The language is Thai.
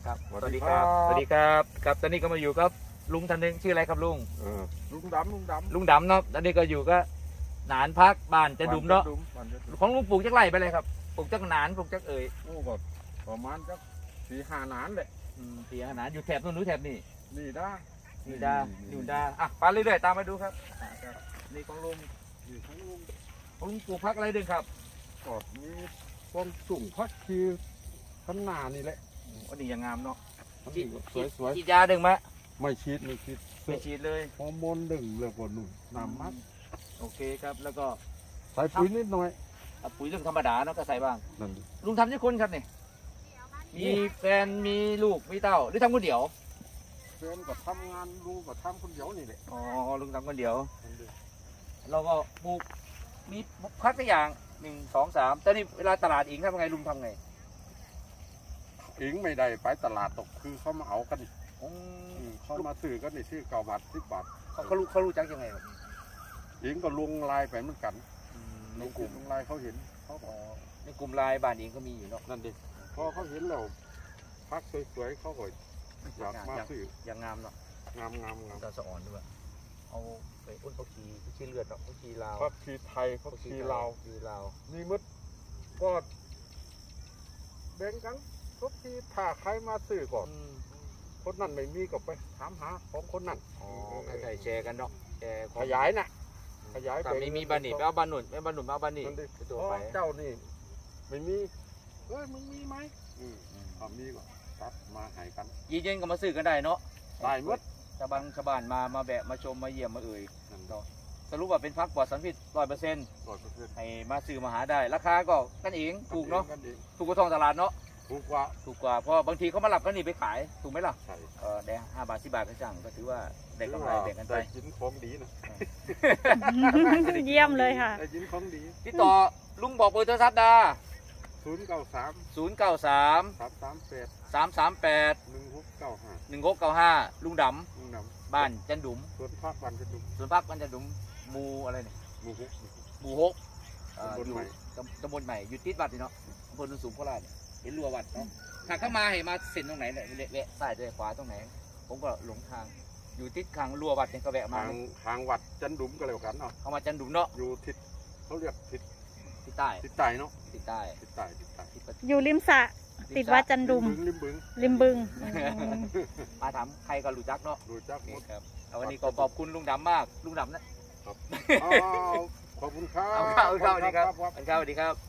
ครับสวัสดีครับสวัสดีครับครับตอนนี้ก็มาอยู่กับลุงท่านหนึ่งชื่ออะไรครับลุงลุงดำเนาะตอนนี้ก็อยู่ก็หนานพักบ้านจะดุมเนาะของลุงปลูกจักไรไปเลยครับปลูกจักหนานปลูกจักโอ้ก็ประมาณจัก4-5 หนานเลย 4-5 หนานอยู่แถบนู้นหรือแถบนี้นี่ดาอ่ะไปเรื่อยๆตามมาดูครับนี่ของลุงปลูกพักอะไรดึงครับก็มีต้นสูงพักคือข้างหน้านี่แหละอันนี้ยังงามเนาะสวยฉีดยาดึงไหมไม่ฉีดเลยฮอร์โมนดึงเลยกว่าหนุ่มน้ำมัดโอเคครับแล้วก็ใส่ปุ๋ยนิดหน่อยปุ๋ยเรื่องธรรมดาเนาะก็ใส่บ้างลุงทำยี่คนครับนี่มีแฟนมีลูกมีเต้าหรือทำคนเดียวแฟนก็ทำงานลูกก็ทำคนเดียวนี่แหละอ๋อลุงทำคนเดียวเราก็ปลูกมีพักตัวอย่าง1 2 3ตอนนี้เวลาตลาดอิงทำไงลุงทำไงอิงไม่ได้ไปตลาดตกคือเขามาเอากันเขามาซื้อกันนี่ซื้อ9 บาท10 บาทเขารู้จักยังไงครับอิงก็ลงลายไปเหมือนกันในกลุ่มลงลายเขาเห็นเขาบอกในกลุ่มลายบ้านเองก็มีอยู่เนาะนั่นดิพอเขาเห็นเราพักสวยๆเขาก็อยากมาซื้ออย่างงามเนาะงามตาสะอ่อนด้วยเอาไปอุ้นเขาขี่เลือดเนาะเขาขี่ลาวเขาขี่ไทยเขาขี่ลาวมีมดก็แบ่งกันทุกทีถ้าใครมาซื้อก่อนคนนั้นไม่มีก็ไปถามหาของคนนั้นใช่แชร์กันเนาะขยายแต่มีบ้านนี่ไปเอาบ้านหนุนไม่บ้านหนุนมาบ้านนี่ตัวไปเจ้านี่ไม่มีมึงมีไหมมีก็ตัดมาให้กันยีเย็นก็มาซื้อกันได้เนาะได้หมดชาวบ้านมาแบะมาชมมาเยี่ยมมาสรุปว่าเป็นพักปลอดสารพิษ100%ให้มาซื้อมาหาได้ราคาก็กันเองถูกเนาะถูกกว่าท้องตลาดเนาะถูกกว่าเพราะบางทีเขามาหลับกันนี่ไปขายถูกไหมล่ะได้5 บาท10 บาทก็จังก็ถือว่าได้กำไรแบ่งกันไปกินของดีนะเยี่ยมเลยค่ะได้กินของดีที่ต่อลุงบอกเบอร์โทรศัพท์ดา 093 1695ลุงดำบ้านจันดุมสวนพักบ้านจันดุมหมู่อะไรเนี่ยหมู่ 6 ตำบลใหม่อยู่ติดวัดเนาะอำเภอโนนสูงโคราชเห็นรั้ววัดเนาะหากเข้ามาให้มาเส้นตรงไหนเนี่ยแวะซ้ายด้วยขวาตรงไหนผมก็หลงทางอยู่ติดทางรั้ววัดเนี่ยก็แวะมาทางวัดจันดุมก็เลยกันเนาะเข้ามาจันดุมเนาะอยู่ทิศเขาเรียกทิศใต้เนาะทิศใต้อยู่ริมสระติดวัดจันดุมริมบึงมาถามใครก็รู้จักเนาะรู้จักหมดครับวันนี้ก็ขอบคุณลุงดำมากลุงดำนะขอบคุณครับเอาเข้าดีครับ